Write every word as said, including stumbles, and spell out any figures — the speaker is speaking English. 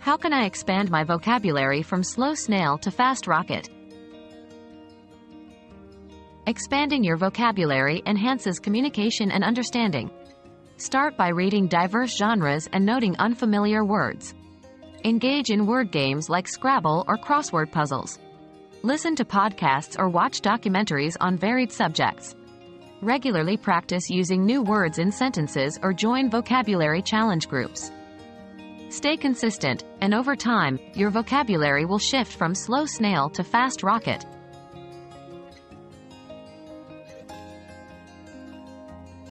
How can I expand my vocabulary from slow snail to fast rocket? Expanding your vocabulary enhances communication and understanding. Start by reading diverse genres and noting unfamiliar words. Engage in word games like Scrabble or crossword puzzles. Listen to podcasts or watch documentaries on varied subjects. Regularly practice using new words in sentences or join vocabulary challenge groups. Stay consistent, and over time, your vocabulary will shift from slow snail to fast rocket.